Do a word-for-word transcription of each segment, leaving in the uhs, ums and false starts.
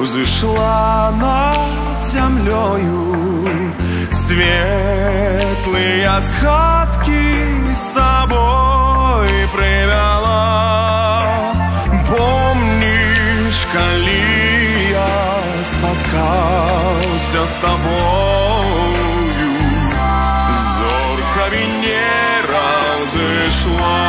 взошла над землею, светлые схватки с собой привела. Помнишь, коли я споткался с тобою, зорка Венера взошла.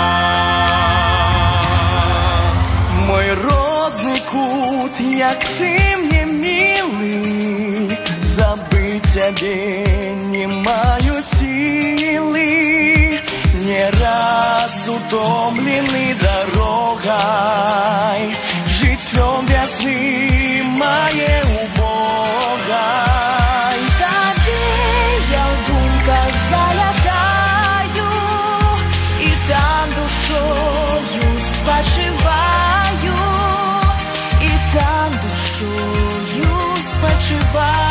Мой родный кут, як ты мне милый, забыть тебе не маю силы. Не раз утомленный дорогой, житьем весны моей убогой. Тобі я в думках залягаю, и там душою спочиваю, и там душою спочиваю.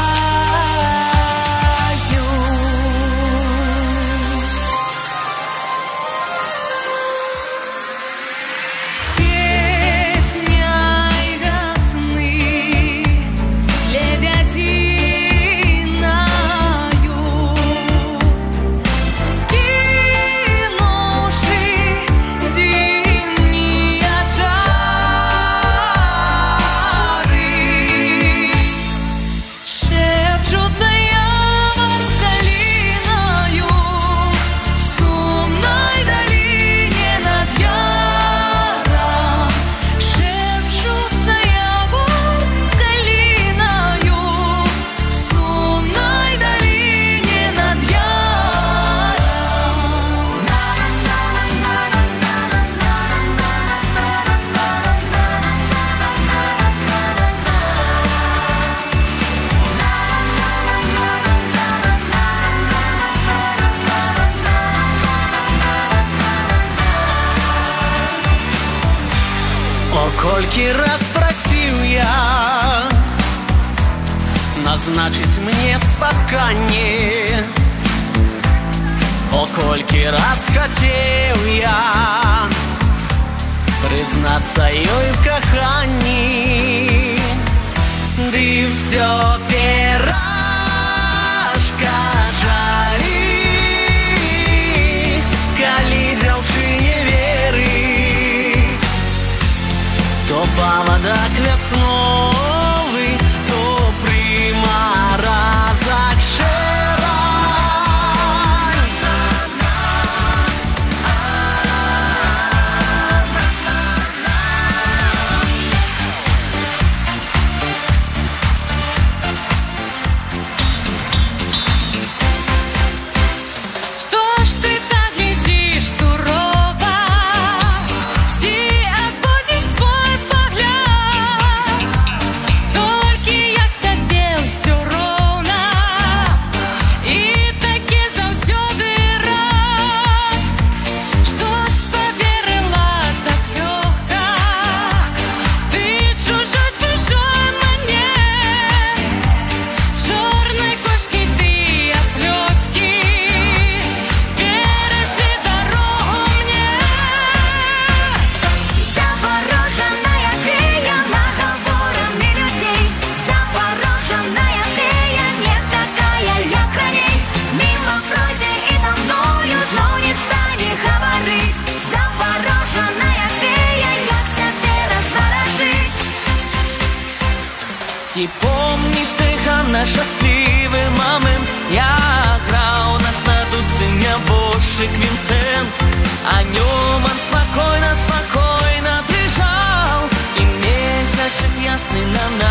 Кольки раз просил я назначить мне спотканье, о кольки раз хотел я признаться ей в кохании, да и все пирожка жали, коли девчине верить, то поводок весновый, то приморозок шерань. Что ж ты так глядишь сурово? Ти отводишь свой погляд. Только як тебе все ровно, и таки завсёды рад. Что ж поверила так легко ты чужой-чужой мне? Черной кошки ты оплетки перешли дорогу мне. Завороженная фея наговорами людей, завороженная фея не такая, як раней. Мимо пройди и со мною зло не стане говорить. Завороженная фея, як тебе разворожить. Ти помнишь, Тихана, счастливый момент? Я грал на статуце небожик Винсент, о нем он спокойно, спокойно бежал, и месячек ясный на